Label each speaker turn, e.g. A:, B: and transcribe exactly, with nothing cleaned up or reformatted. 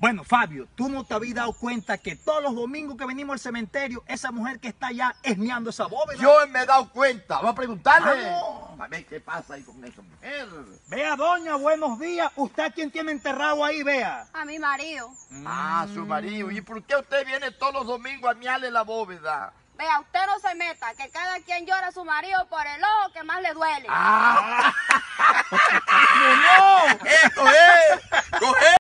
A: Bueno, Fabio, tú no te habías dado cuenta que todos los domingos que venimos al cementerio, esa mujer que está allá esmeando esa bóveda.
B: Yo me he dado cuenta. Vamos a preguntarle.
A: Vamos.
B: A ver qué pasa ahí con esa mujer.
A: Vea, doña, buenos días. ¿Usted a quién tiene enterrado ahí, vea?
C: A mi marido.
B: Ah, su marido. ¿Y por qué usted viene todos los domingos a mearle la bóveda?
C: Vea, usted no se meta, que cada quien llora a su marido por el ojo que más le duele.
B: ¡Ah!
A: ¡No, no!
B: ¡Esto es! ¡Coge!